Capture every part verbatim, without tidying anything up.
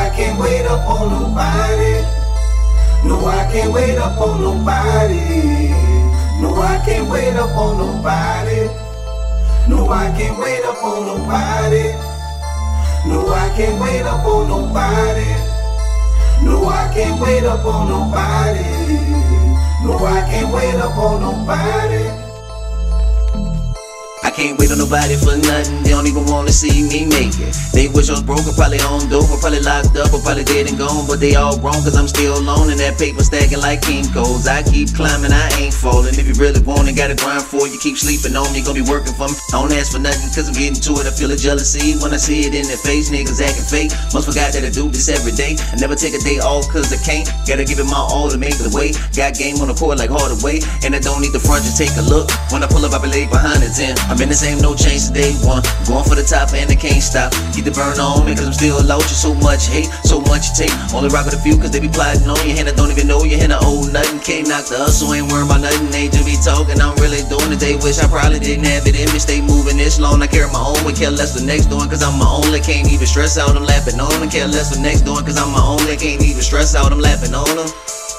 I can't wait up on nobody. No, I can't wait up on nobody. No, I can't wait up on nobody. No, I can't wait up on nobody. No, I can't wait up on nobody. No, I can't wait up on nobody. No, I can't wait up on nobody. I can't wait on nobody for nothing, they don't even wanna see me make it. They wish I was broke, or probably on dope, or probably locked up, or probably dead and gone. But they all wrong, cause I'm still alone, and that paper stacking like Kinko's. I keep climbing, I ain't falling. If you really want it, gotta grind for it. You keep sleeping on me, gonna be working for me. I don't ask for nothing, cause I'm getting to it. I feel a jealousy when I see it in their face. Niggas acting fake, must forgot that I do this every day. I never take a day off cause I can't. Gotta give it my all to make the way. Got game on the court like Hardaway, and I don't need the front, just take a look. When I pull up, I be laid behind the ten. I'm in the same, no change to day one. Going for the top and I can't stop. Keep the burn on me cause I'm still low. Just so much hate, so much you take. Only rock with a few cause they be plotting on you. And I don't even know you, and I owe nothing. Can't knock the hustle, ain't worrying about nothing. They just be talking, I'm really doing it. They wish I probably didn't have it in me. Stay moving this long, I carry my own weight. Care less the next doing cause I'm my only. Can't even stress out, I'm laughing on them. Care less the next doing cause I'm my only. Can't even stress out, I'm laughing on them.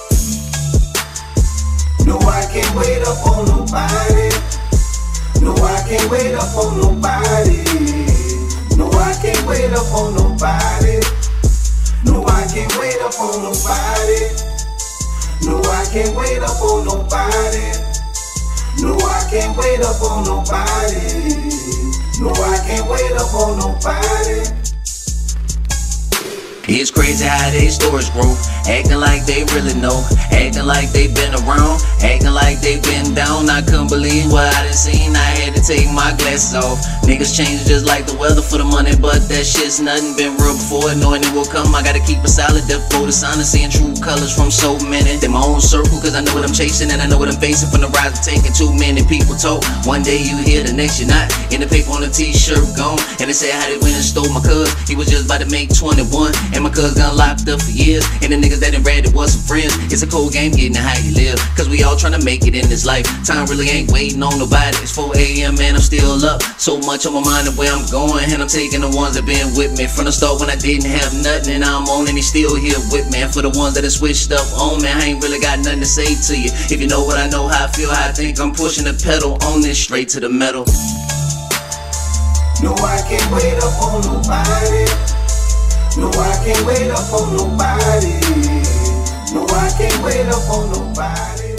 No, I can't wait up on nobody. No, I can't wait up on nobody. No, I can't wait up on nobody. No, I can't wait up on nobody. No, I can't wait up on nobody. No, I can't wait up on nobody. No, I can't wait up on nobody. It's crazy how they stories grow. Acting like they really know. Acting like they been around. Acting like they been down. I couldn't believe what I done seen. I had to take my glasses off. Niggas change just like the weather for the money, but that shit's nothing. Been real before, knowing it will come. I gotta keep it solid, therefore the sign of seeing true colors from so many. They my own circle, cause I know what I'm chasing, and I know what I'm facing from the rise of taking too many people talk. One day you here, the next you're not. In the paper on the t-shirt gone. And they say how they went and stole my cuz. He was just about to make twenty-one. And my cuz got locked up for years. And the niggas that done read it was some friends. It's a cold game getting how you live, cause we all tryna make it in this life. Time really ain't waiting on nobody. It's four A M and I'm still up. So much on my mind of where I'm going, and I'm taking the ones that been with me from the start when I didn't have nothing, and I'm on and he's still here with me. And for the ones that have switched up on me, I ain't really got nothing to say to you. If you know what I know, how I feel, how I think, I'm pushing the pedal on this straight to the metal. No, I can't wait up on nobody. No, I can't wait up on nobody. No, I can't wait up on nobody.